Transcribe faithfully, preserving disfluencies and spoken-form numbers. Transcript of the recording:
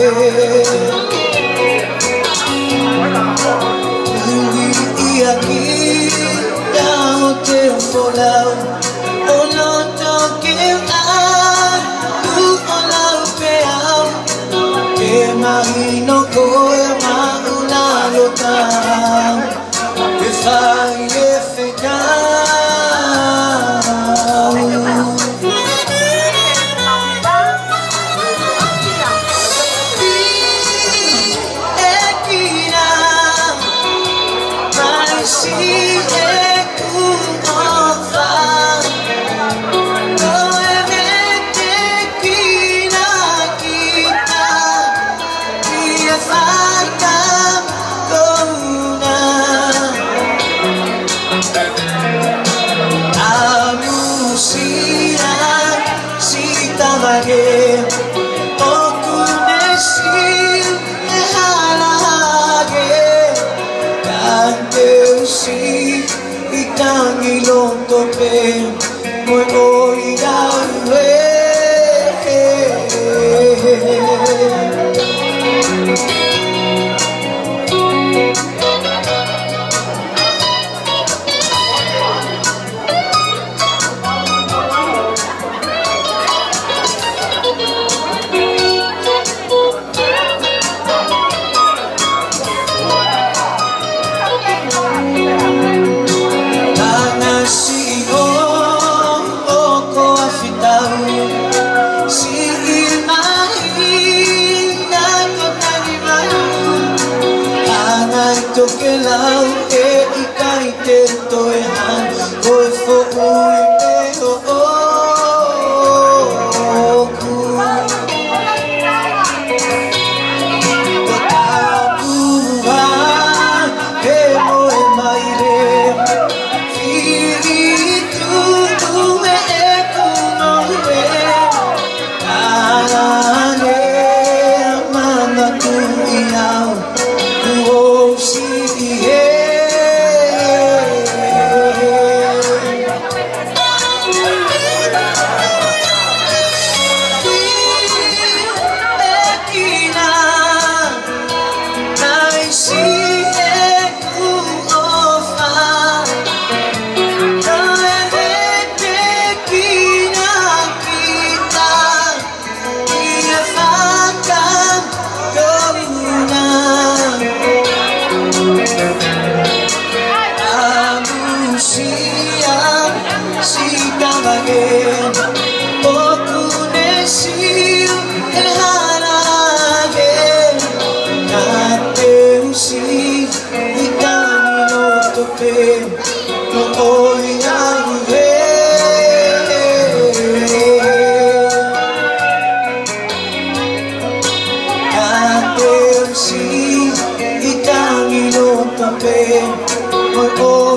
Y aquí ya te volado o no toque a tu olao peao que imagino que una lota que falle fecal Lagi aku nesil halage kante si itang ilong tope mo oidawe que lao e ikai te toi han koi fo ui te o o ku ko tapu wa he mo e mai re firi tu tu me e ku no re alane mana tu iau tu o si Oh